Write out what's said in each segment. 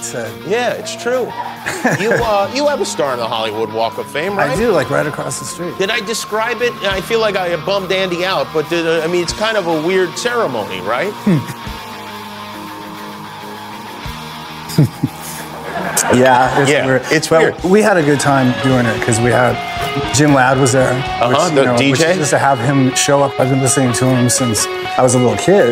said. Yeah, it's true. You have a star in the Hollywood Walk of Fame, right? I do, like right across the street. Did I describe it? I feel like I bummed Andy out, but I mean, it's kind of a weird ceremony, right? Yeah, it's weird. We had a good time doing it because we had Jim Ladd was there. The DJ. Which, just to have him show up, I've been listening to him since I was a little kid.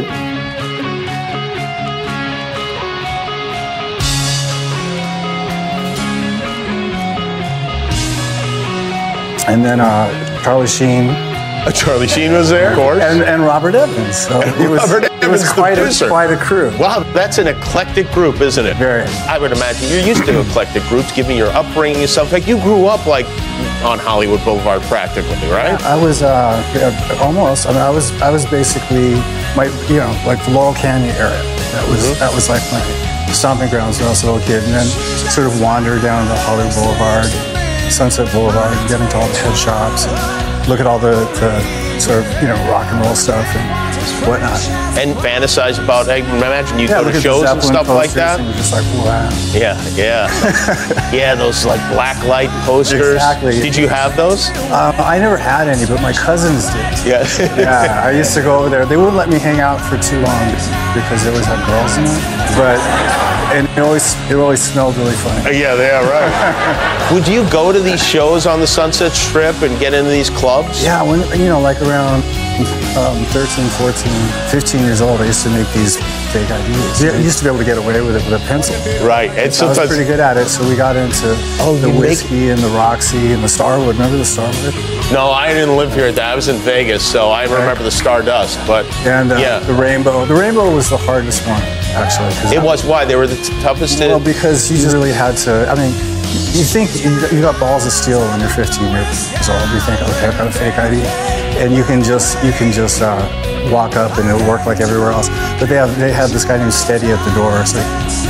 And then Charlie Sheen. Charlie Sheen was there, of course. And Robert Evans. So it was quite a crew. Wow, that's an eclectic group, isn't it? Very. I would imagine you're used to eclectic groups, given your upbringing and stuff. Like you grew up like on Hollywood Boulevard, practically, right? I was almost. I mean, I was basically like the Laurel Canyon area. That was like my stomping grounds when I was a little kid, and then sort of wandered down the Hollywood Boulevard, Sunset Boulevard, get into all the head shops, and look at all the sort of rock and roll stuff and whatnot. And fantasize about. I imagine you go to shows and stuff like that. And you're just like, wow. Yeah, those like black light posters. Exactly. Did you have those? I never had any, but my cousins did. Yeah. I used to go over there. They wouldn't let me hang out for too long because they always had girls in it. And it always smelled really funny. Yeah, right. Would you go to these shows on the Sunset Strip and get into these clubs? Yeah, when like around 13, 14, 15 years old, I used to make these fake IDs. I used to be able to get away with it with a pencil. Right. And I was pretty good at it, so we got into the Whiskey and the Roxy and the Starwood. Remember the Starwood? No, I didn't live here at that. I was in Vegas, so I remember the Stardust. But the Rainbow. The Rainbow was the hardest one, actually. It was why? They were the toughest? Well, because you just really had to, I mean, you think you got balls of steel when you're 15 years old. You think, okay, I've got a fake ID. And you can just walk up and it'll work like everywhere else. But they have this guy named Steady at the door. So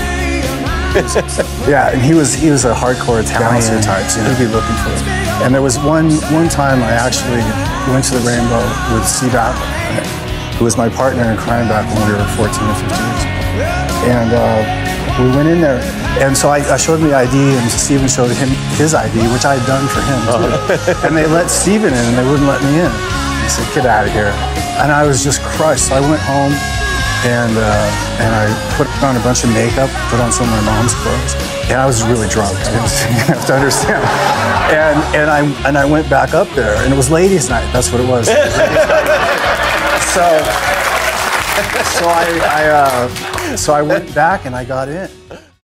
yeah, and he was a hardcore Italian type, so he'd be looking for it. And there was one time I actually went to the Rainbow with Steve Adler, who was my partner in crime back when we were 14 or 15 years old. And we went in there, and so I showed him the ID, and Steven showed him his ID, which I had done for him too. And they let Steven in, and they wouldn't let me in. He said, "Get out of here." And I was just crushed. So I went home, and I put on a bunch of makeup, put on some of my mom's clothes, and I was really drunk. You have to understand. And I went back up there, and it was ladies' night. That's what it was. So I went back and I got in.